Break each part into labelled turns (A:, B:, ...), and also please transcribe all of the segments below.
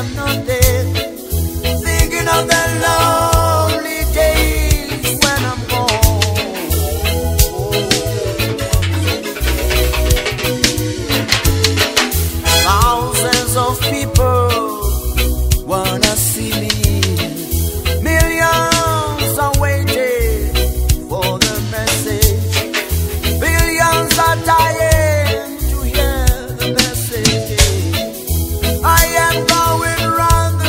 A: no day, thinking of the lonely days when I'm gone. Thousands of people wanna see me, millions are waiting for the message, billions are dying to hear the message. I am going round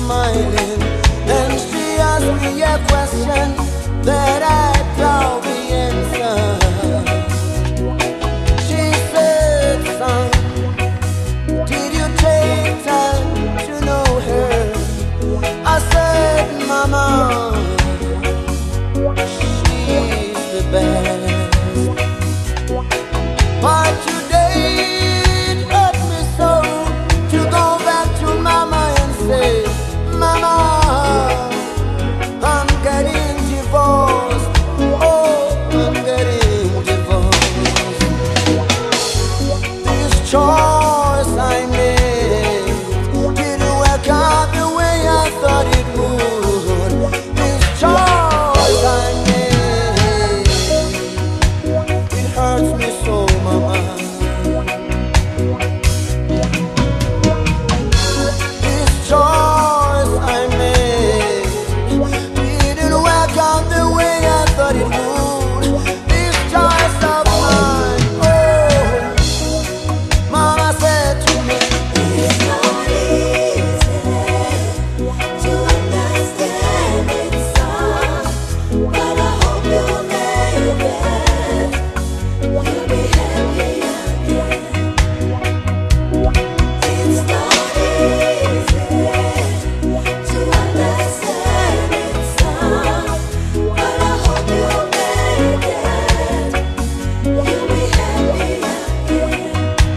A: smiling, and she asked me a question that I probably answered. She said, son, did you take time to know her? I said, Mama, she's the best. But today it hurt me so to go back to Mama and say, Mama, I'm getting divorced. Oh, I'm getting divorced. This choice I made didn't work out the way I thought it would. This choice I made, it hurts me so, Mama. This choice I made didn't work out the way I thought it would. This choice of mine, oh, Mama said to me,
B: It's not easy to understand it, son, but I hope you'll make it. You'll be happy again. It's not easy to understand it, son, but I hope you'll make it. You'll be happy again.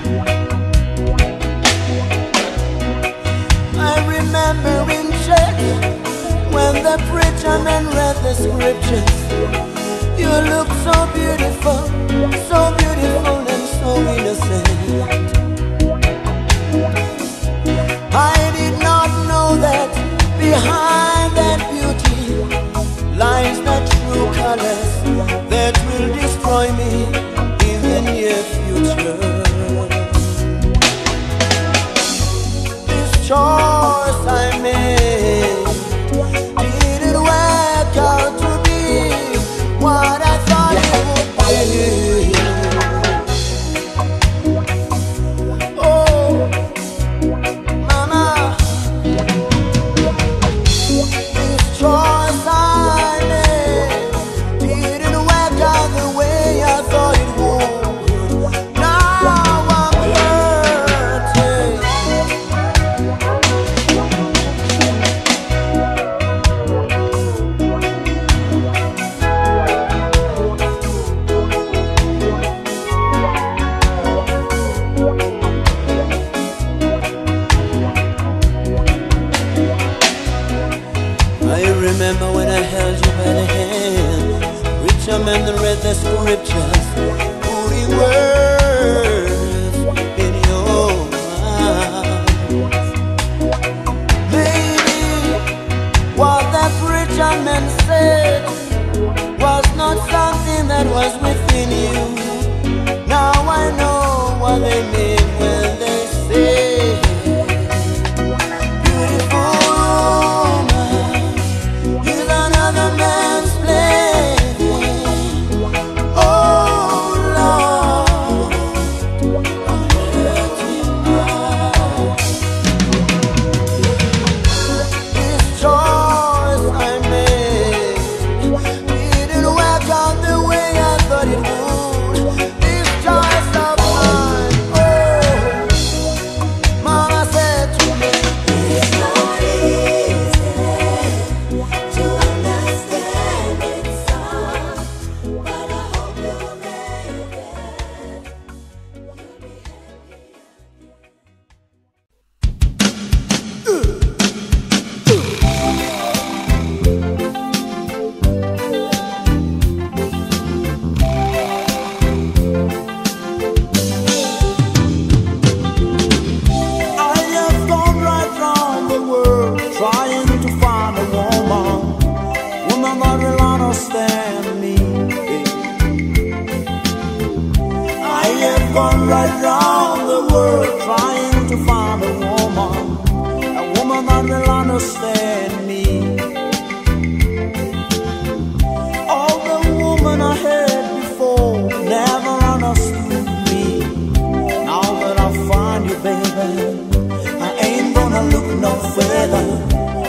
A: I remember in church when the preacher man read the scriptures. You look so beautiful and so innocent. I did not know that behind that beauty lies the true colors that will destroy me in the near future. This choice I made didn't work out to be what I thought it would be. Oh, Mama, this choice I made didn't work out the way I thought it would. Now I'm hurting. I remember when I held you by the hand, preacher man read the scriptures, putting words in your mouth. Maybe what that preacher man said was not something that was within you. Now I know what they mean when they say, beautiful woman is another man's plaything. Oh Lord, I'm hurting now. This choice I made didn't work out the way I thought it would. This choice of mine, oh, Mama said to me,
B: It's not easy to understand it, son, but I hope you'll make it. You'll be happy.
A: I have gone right round the world trying to find a woman that will understand me. I have gone right round the world trying to find a woman that will understand me. All the women I had before never understood me. Now that I find you, baby, I ain't gonna look no further.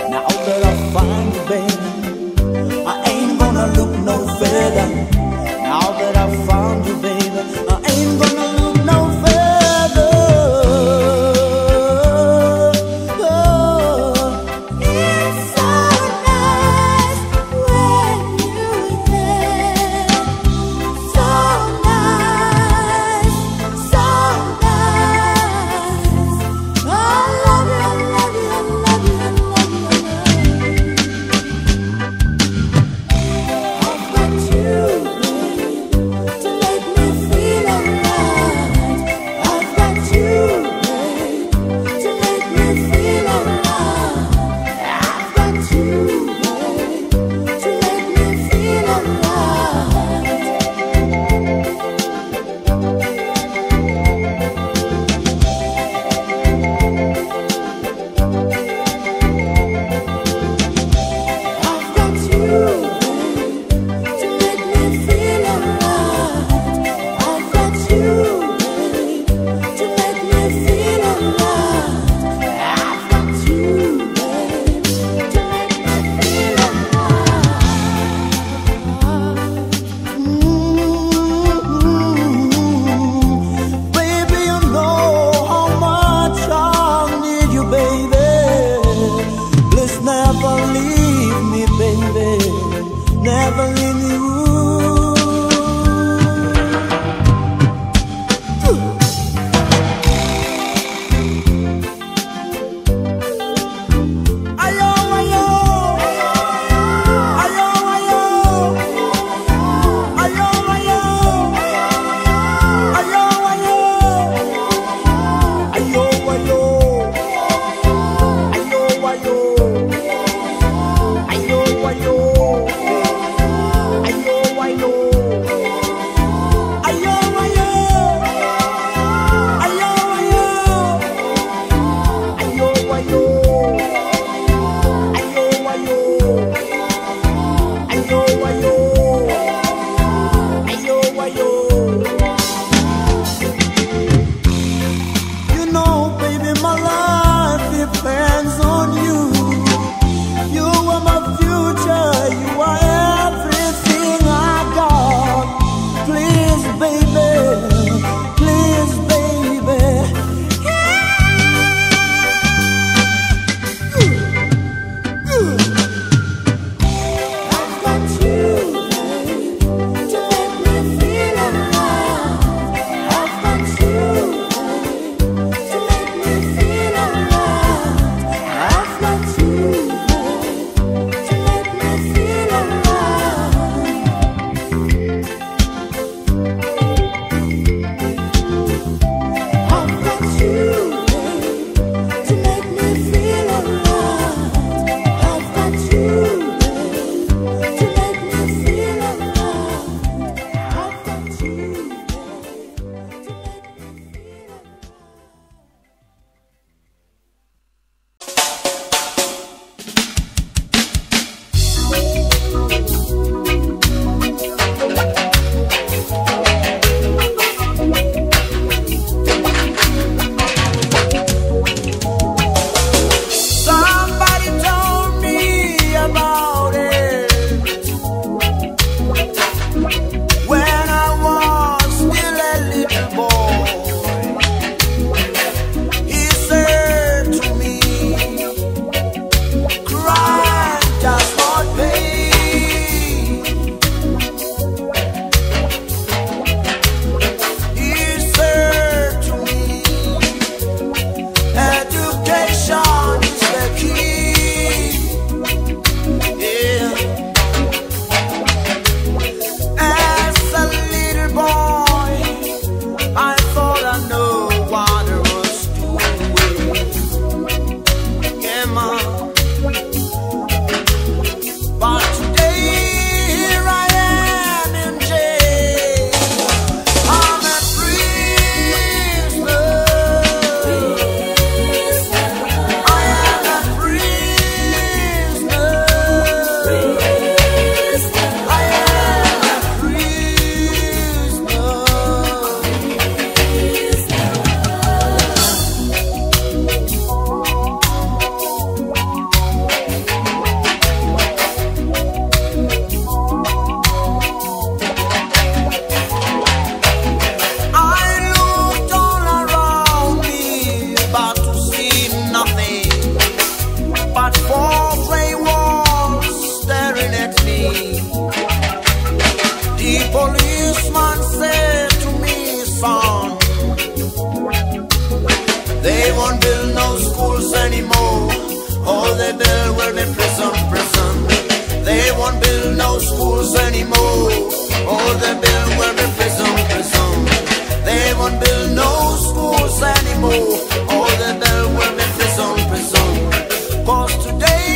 A: build no schools anymore. All they build will be prison, prison. They won't build no schools anymore. All they build will be prison, prison. They won't build no schools anymore. All they build will be prison, prison. 'Cause today,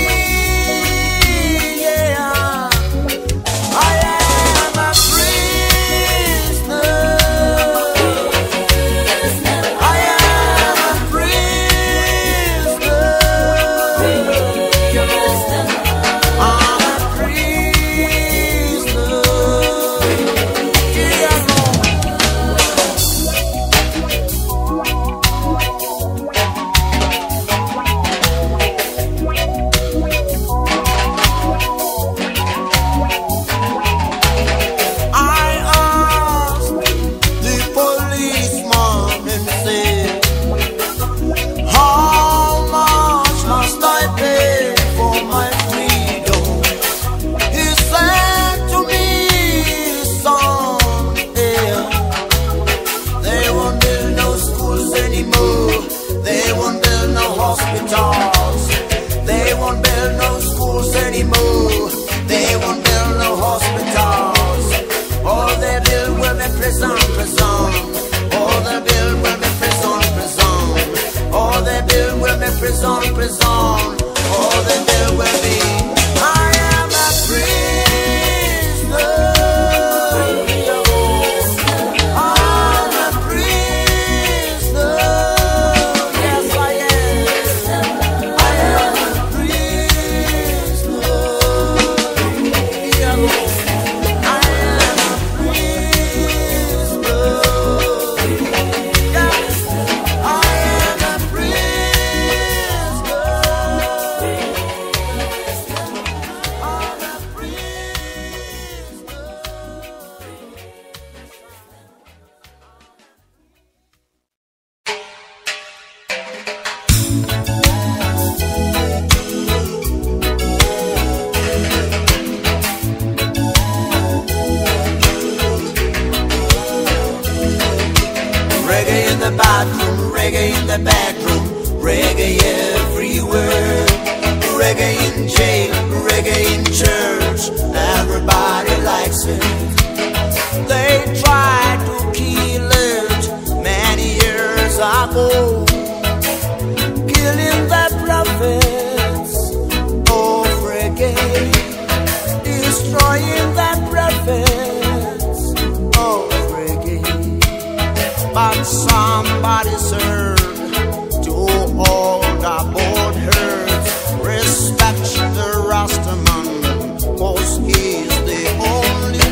A: yeah, I am a prisoner. I am a prisoner. I'm a prisoner. Yeah, Lord. I asked the policeman and said, how much must I pay for my freedom? He said to me, son, yeah, they won't build no schools anymore. They won't build no hospitals. They won't build no schools anymore. They won't build no hospitals. All they build will be prison, prison. All they build will be prison, prison. All they build will be prison, prison. All they build will be. I am a prisoner. I'm a prisoner. Yes, I am. I am a prisoner. Yeah, Lord. I am a prisoner. Yes, I am a prisoner. I'm a reggae in the bathroom, reggae in the bedroom, reggae everywhere. Reggae in jail, reggae in church, everybody likes it. They tried to kill it many years ago, killing the prophets of reggae, destroying the prophets of reggae. But somebody served to all the board herds. Respect the Rastaman, 'cause he's the only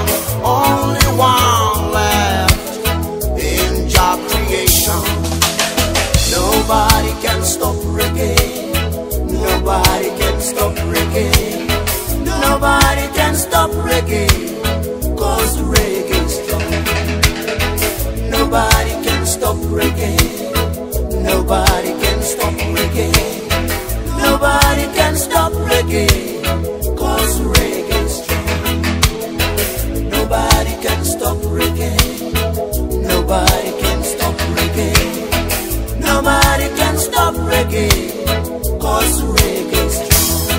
A: one left in job creation. Nobody can stop reggae. Nobody can stop reggae. Nobody can stop reggae, 'cause reggae's strong. Nobody can stop reggae. Nobody can stop reggae. Nobody can stop reggae, 'cause reggae's strong. Nobody can stop reggae. Nobody can stop reggae. Nobody can stop reggae, 'cause reggae's strong.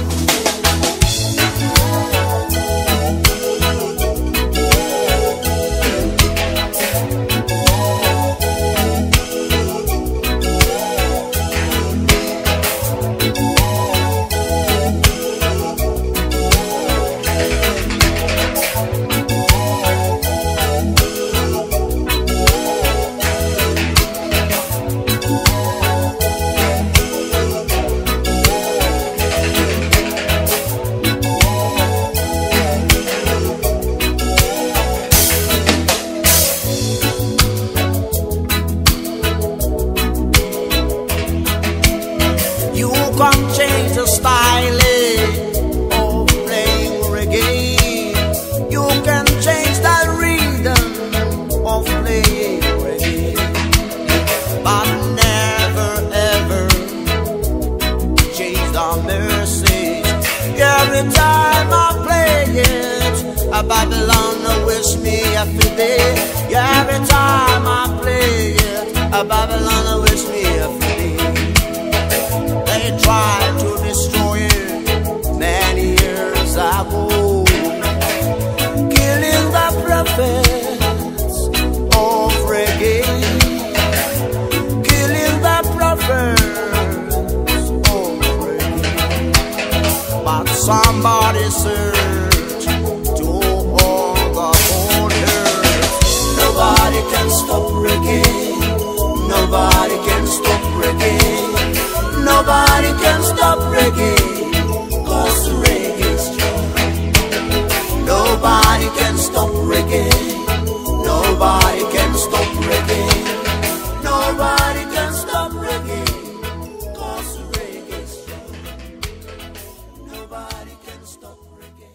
A: Babylon wish me every day. Yeah, every time I play it, a Babylon wish me every day. somebody search to all the whole earth. Nobody can stop reggae. Nobody can stop reggae. Nobody can stop reggae. 'Cause reggae is strong. Nobody can stop reggae. Nobody can stop reggae. Nobody can stop reggae. 'Cause reggae is strong. Nobody can stop reggae.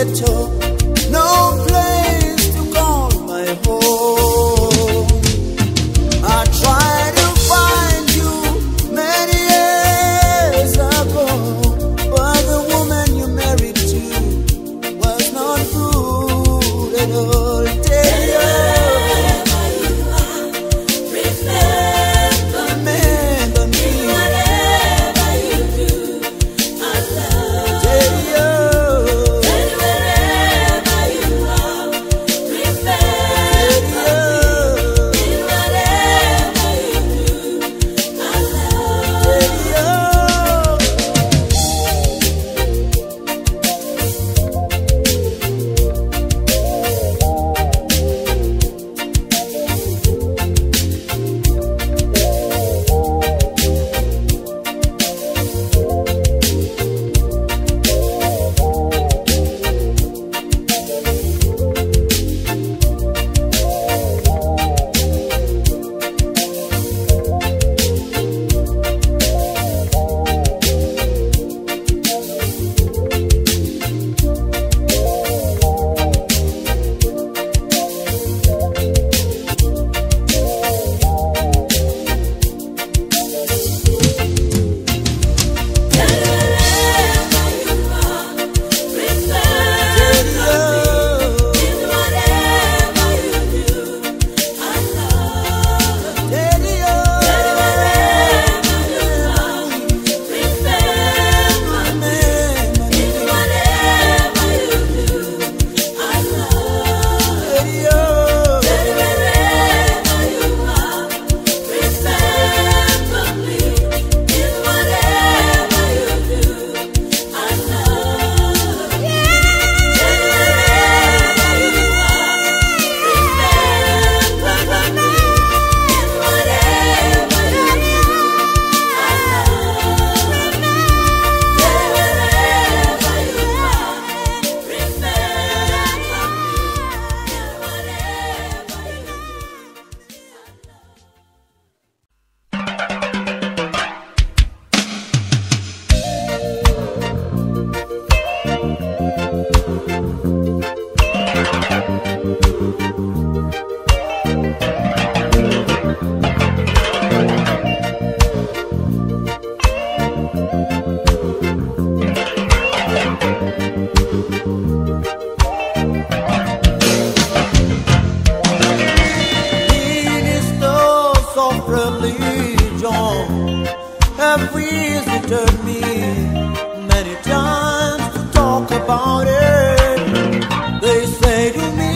A: ghetto, no place to call my home. I tried to find you many years ago, but the woman you married to was not good at all. Tell you, remember me.
B: Whatever you do, I love.
A: Tell you,
B: Wherever you are, remember me. Whatever you do, I
A: ministers of religion have visited me many times to talk about it. They say to me,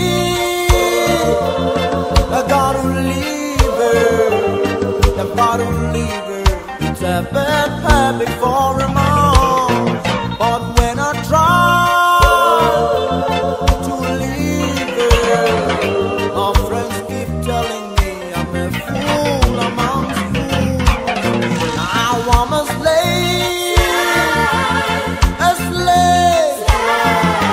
A: I gotta leave her, I gotta leave her. It's a bad habit for a mom. But when I try to leave her, my friends keep telling me I'm a fool amongst fools. Now I'm a slave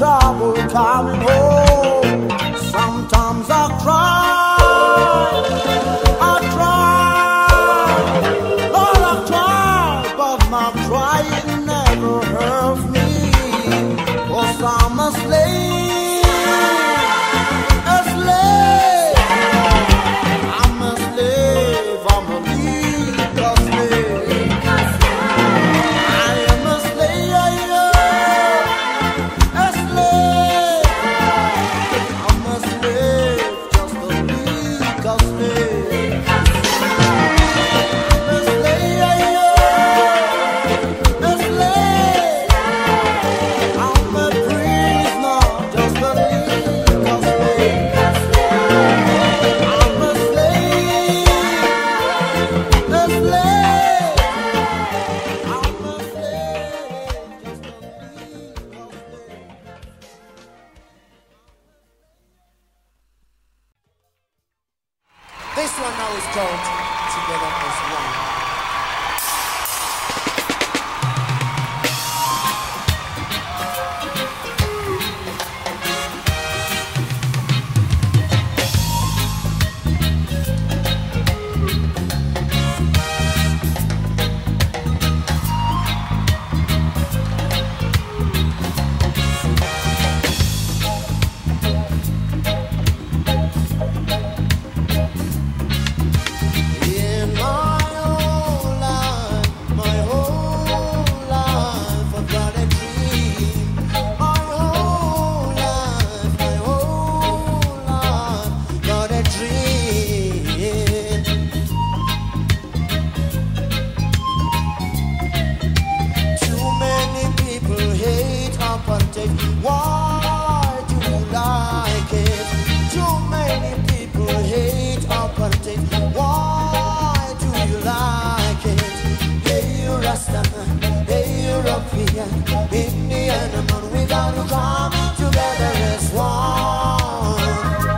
A: trouble coming home. Sometimes I cry, Lord, I cry, but my crying never hurts me. 'Cause I'm a slave, a slave. I'm a slave, I'm a legal slave. I am a slave, a slave. I'm a slave, just a legal slave. I'm a slave, a slave. I'm a prisoner, just a legal slave. I'm a slave, a slave. I'm a slave, just a legal slave. This one now is called Together as One. In my whole life, I've got a dream. My whole life, got a dream. Too many people hate up and take. Why do you like it? Too many people hate up and take. Why do you like it? Hey, you Rastaman, hey, European, Indian, man, we gotta come together as one.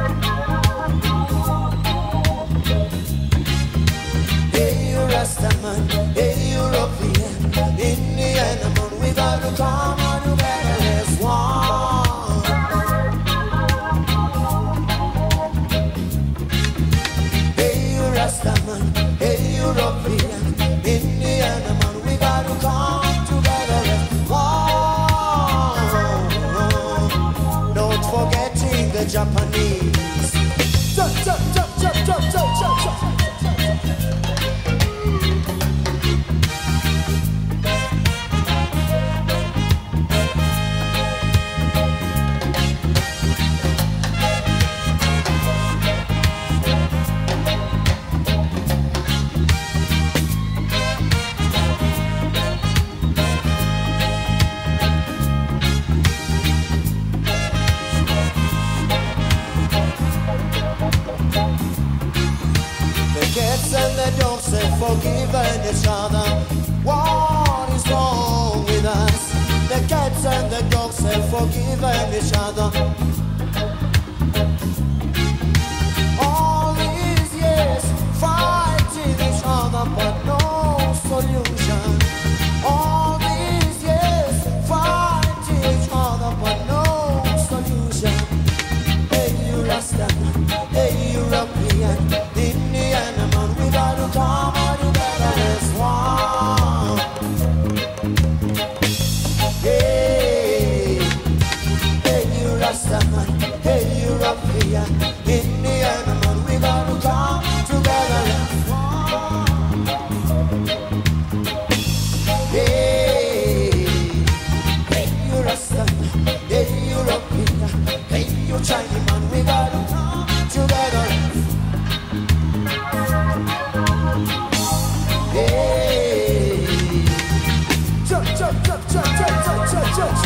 A: Hey, you Rastaman, hey, European, Indian, man, we gotta come together as one. Hey, you Rastaman, hey, European, Indian, man, we gotta come together as one. Not forgetting the Japanese. Cha, cha, cha, cha, cha, cha, cha, cha. The cats and the dogs have forgiven each other. What is wrong with us? The cats and the dogs have forgiven each other. All these years fighting each other, but no solution. All these years fighting each other, but no solution. Hey, you Rastaman, hey, European, Indian, man, we gotta come together as one. Hey, hey, you Rastaman, hey, European, Indian, man, we gotta come together as one. Hey, hey, you Rastaman, hey, European, hey, you Chinese man, we gotta come together. Hey, cha cha cha cha cha cha cha cha cha.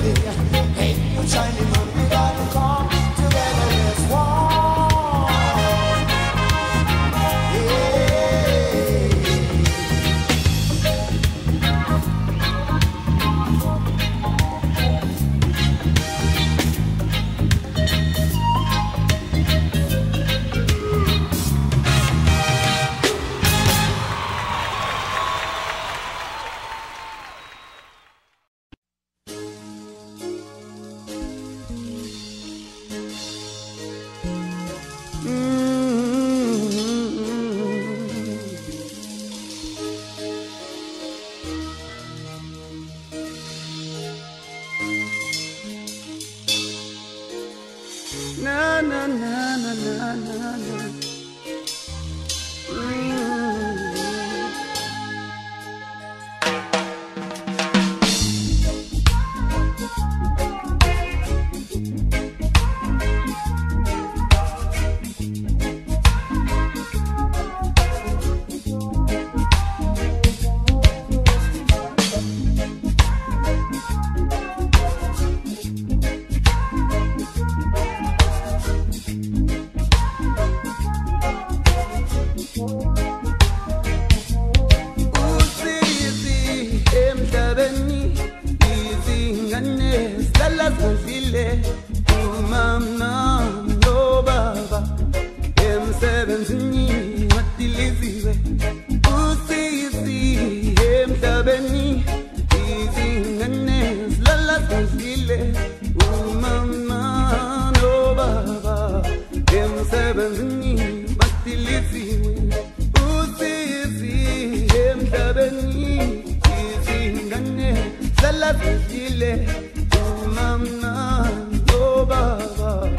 A: Hey, you shining on me, gotta come together, let's walk. Na na na na na na na. Mama, no baba, M17 matiliziwe. Usi M7 izingane lala kuzile. Mama, no baba, M17 matiliziwe. Usi M7 izingane lala kuzile. Mama, no baba,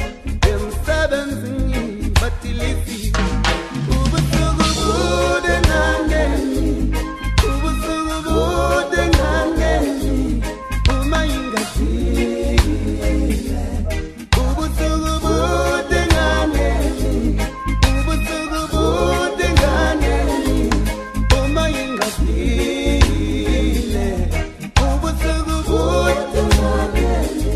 A: M7 batilisi. Ubusugu bude ngangeni, ubusugu bude ngangeni, umayinga zile. Ubusugu bude ngangeni, ubusugu bude ngangeni, umayinga zile. Ubusugu bude ngangeni.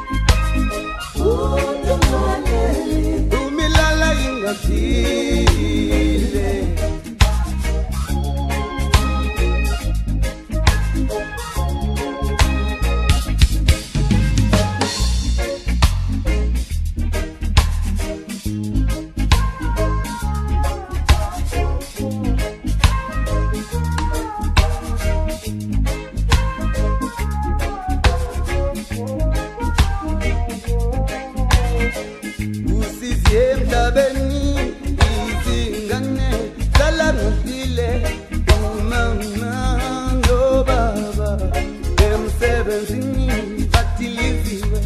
A: Umilala ingatile. Emtabeni izingane lala ngile. Mama, no baba, M17 batiliziwe.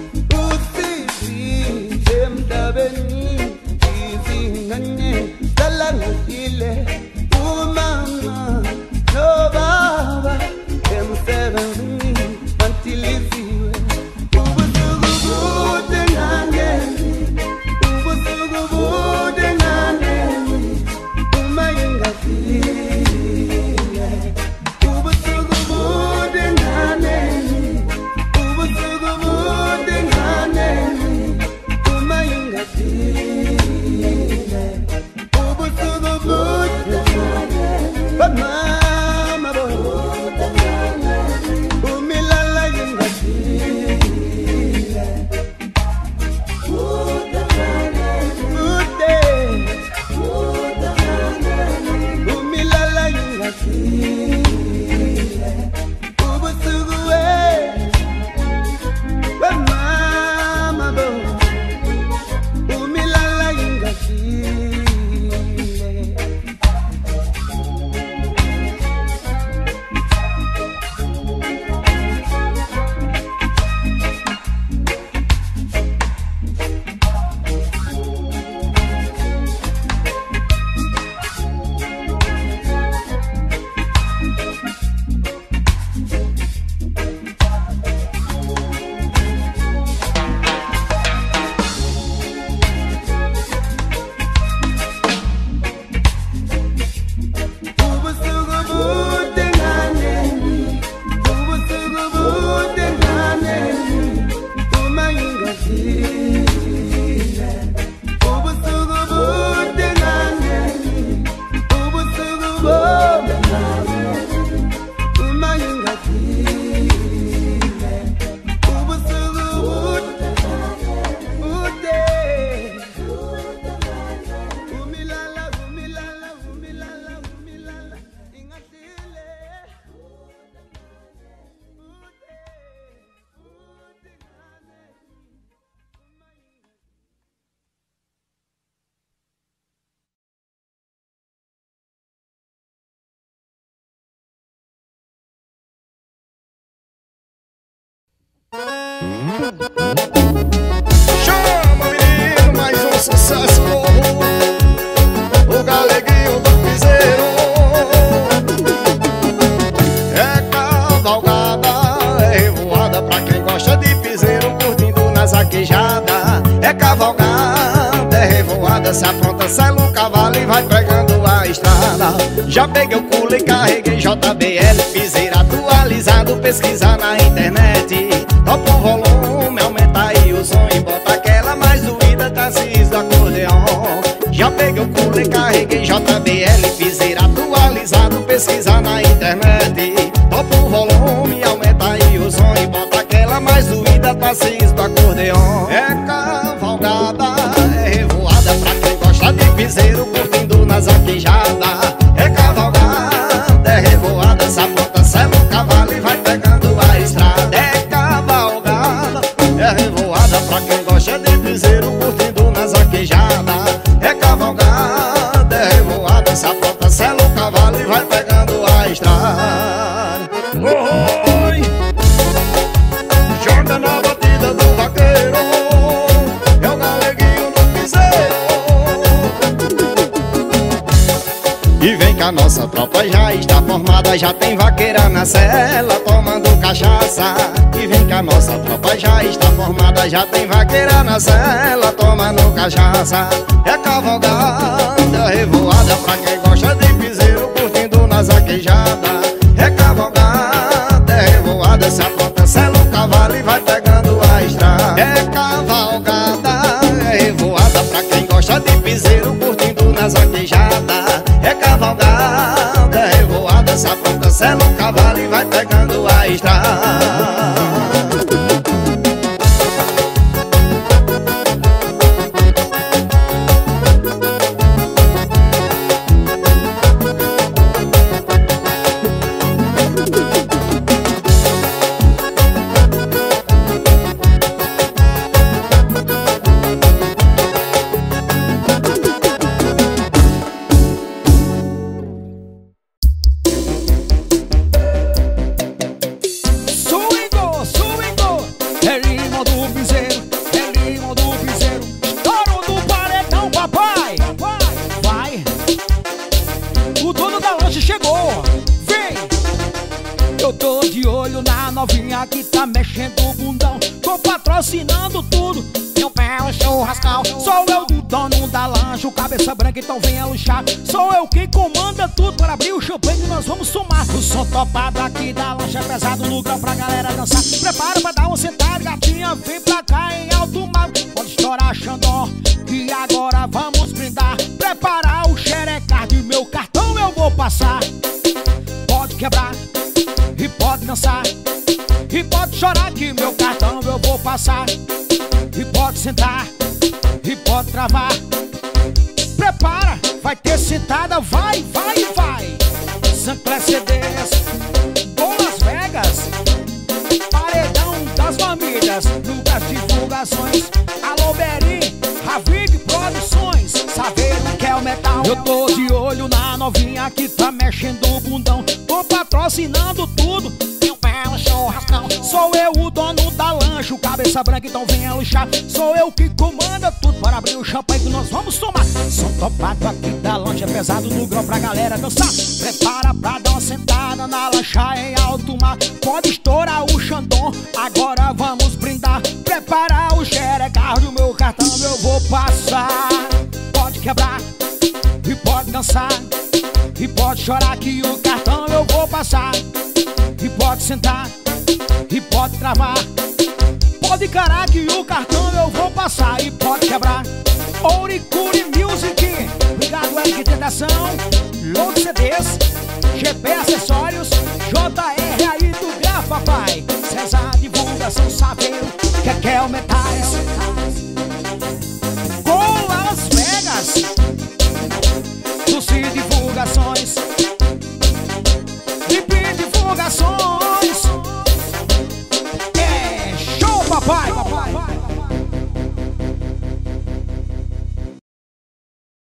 A: Usi emtabeni izingane lala ngile. Mama, no baba, M17 batiliziwe. Ubusugu bude ngangeni, ubusugu bude ngangeni, umayinga zile. Ubusugu bude ngangeni,
C: Chama, menino, mais um sucesso novo. O galeguinho do piseiro. É cavalgada, é revoada pra quem gosta de piseiro, curtindo nas arquejadas. É cavalgada, é revoada, se apronta, sela o cavalo e vai pegando a estrada. Já peguei o culo e carreguei JBL, piseiro atualizado, pesquisar na internet. Topa o volume, aumenta aí o som e bota aquela mais doída, Tarcísio do acordeão. Já peguei o culo e carreguei JBL, piseiro atualizado, pesquisar na internet. Topa o volume, aumenta aí o som e bota aquela mais doída, Tarcísio do acordeão. É cavalgada, é revoada pra quem gosta de piseiro, curtindo nas arquejadas. É cavalgada, é revoada, se apronta, sela o cavalo e vai pegando a estrada. É cavalgada, é revoada pra quem gosta de piseiro, curtindo nas arquejadas. É cavalgada, é revoada, se apronta, sela o cavalo e vai pegando a estrada. Oi, joga na batida do vaqueiro, é o galeguinho do piseiro. E vem que a nossa tropa já está formada, já tem vaqueira na cela tomando cachaça. E vem que a nossa tropa já está formada, já tem vaqueira na cela tomando cachaça. É cavalgada, revoada pra quem gosta de piseiro, curtindo nas arquejadas. É cavalgada, revoada, se apronta, sela o cavalo e vai pegando a estrada. É cavalgada, revoada pra quem gosta de piseiro, curtindo nas arquejadas. É cavalgada, revoada, se apronta, sela o cavalo e vai pegando a estrada.
D: Que tá mexendo o bundão, tô patrocinando tudo. Meu pé é churrascal, sou eu do dono da lancha, o cabeça branca, então venha luxar. Sou eu quem comanda tudo, para abrir o champanhe e nós vamos somar. O som topado aqui da lancha é pesado no grau pra galera dançar. Prepara pra dar uma sentada, gatinha, vem pra cá em alto mar. Pode estourar Xandó, e agora vamos brindar. Preparar o xerecard, meu cartão eu vou passar. Pode quebrar e pode dançar, e pode chorar que meu cartão eu vou passar. E pode sentar, e pode travar. Prepara, vai ter sentada, vai, vai, vai. Sancler CDs, Bom Las Vegas, Paredão das Famílias, Lucas Divulgações, Alô Berim, Ravig Produções, saber o que é o metal. Eu tô de olho na novinha que tá mexendo o bundão, tô patrocinando tudo. Churrascão, sou eu o dono da lancha, o cabeça branca, então venha luxar. Sou eu que comanda tudo, para abrir o champanhe que nós vamos tomar. Som topado aqui da lancha é pesado no grau pra galera dançar. Prepara pra dar uma sentada na lancha em alto mar. Pode estourar o Xandão, agora vamos brindar. Preparar o xerecard, o meu cartão eu vou passar. Pode quebrar e pode dançar, e pode chorar que o cartão eu vou passar. E pode sentar, e pode travar. Pode encarar que o cartão eu vou passar. E pode quebrar. Ouricuri Music, obrigado Eric Tentação, Load CDs, GP Acessórios, JR aí do Grafa Pai, César Divulgação, saber o que é o metais.